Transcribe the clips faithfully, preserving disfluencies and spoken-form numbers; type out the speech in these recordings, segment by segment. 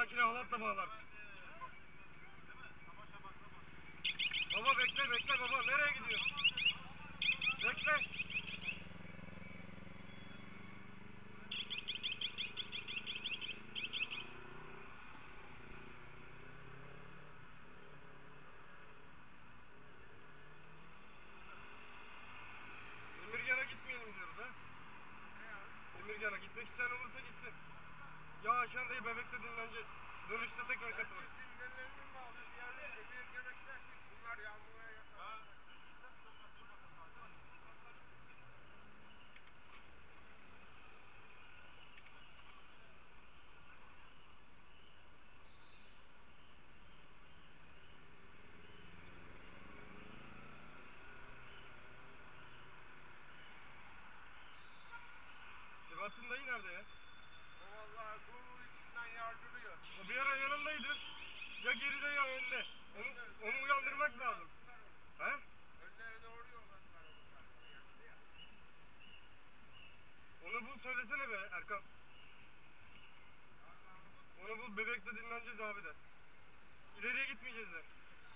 dahakine halatla bağlarsın. Baba bekle bekle baba, nereye gidiyorsun? Bekle. Emirgan'a gitmeyelim diyoruz ha. Emirgan'a gitmek isteyen olursa gitsin. Ya aşağıdayı Bebek'te dinleneceğiz. Dönüşte tekrar katılırız. Sebahattin dayı nerede ya? O vallahi bu içinden yardırıyor. O bir ara yanındaydı. Ya geride ya önde. Onu, onu uyandırmak lazım. He? Önlerine doğru yolladılar onlar. Yandı ya. Onu bul söylesene be Erkan. Onu bul, Bebek'te dinleneceğiz abi de. İleriye gitmeyeceğiz de.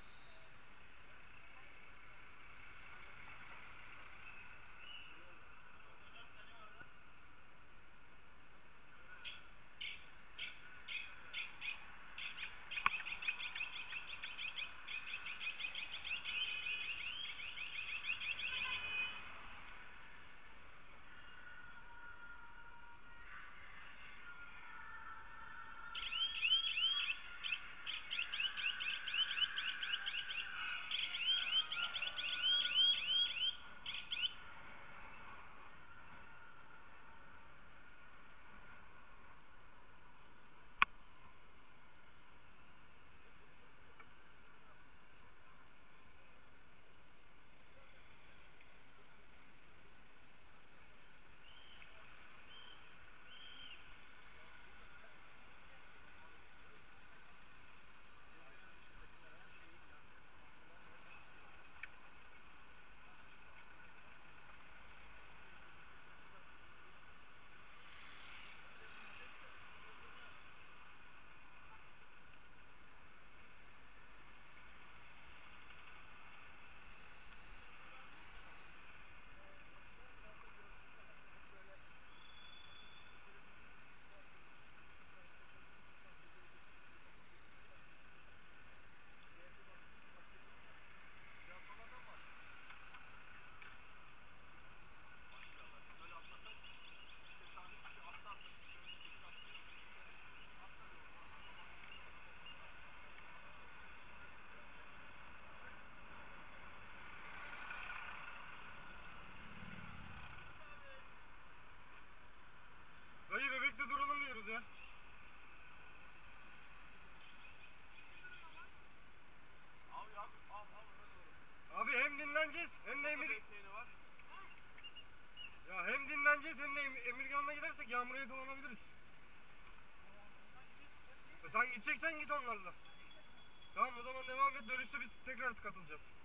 Dayı Bebek'te duralım diyoruz ya. Abi abi al al. Abi hem dinleneceğiz hem de Emir... Ya hem dinleneceğiz hem de Em- Emirgan'la gidersek Yağmur'a yakalanabiliriz. E sen gideceksen git onlarla. Tamam o zaman devam et, dönüşte biz tekrar katılacağız.